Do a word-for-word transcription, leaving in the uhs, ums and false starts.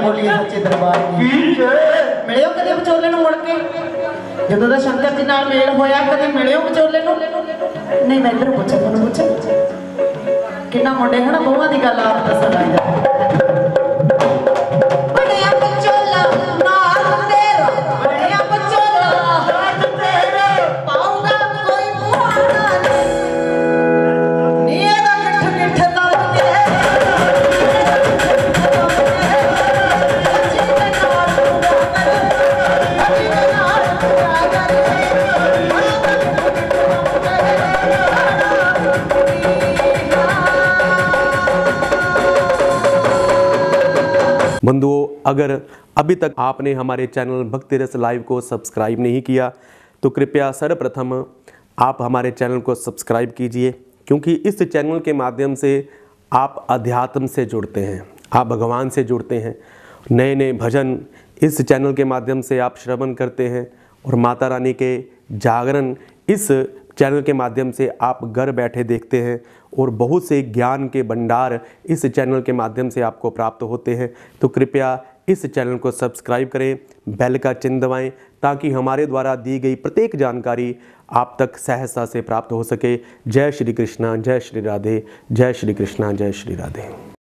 बोली सच्चे दरबार की मिलियो कदे विचोले नूं मुड़ के जदों दा शंकर जी नाल मेल होया कदे मिलियो विचोले नूं नहीं मैं इधर पूछा तुहानूं पूछा किन्ना मुंडे है ना बहुआं दी गल आप दसन लग जाए बंधुओं, अगर अभी तक आपने हमारे चैनल भक्तिरस लाइव को सब्सक्राइब नहीं किया तो कृपया सर्वप्रथम आप हमारे चैनल को सब्सक्राइब कीजिए, क्योंकि इस चैनल के माध्यम से आप अध्यात्म से जुड़ते हैं, आप भगवान से जुड़ते हैं। नए नए भजन इस चैनल के माध्यम से आप श्रवण करते हैं और माता रानी के जागरण इस चैनल के माध्यम से आप घर बैठे देखते हैं और बहुत से ज्ञान के भंडार इस चैनल के माध्यम से आपको प्राप्त होते हैं। तो कृपया इस चैनल को सब्सक्राइब करें, बेल का चिन्ह दबाएं, ताकि हमारे द्वारा दी गई प्रत्येक जानकारी आप तक सहजता से प्राप्त हो सके। जय श्री कृष्णा, जय श्री राधे, जय श्री कृष्णा, जय श्री राधे।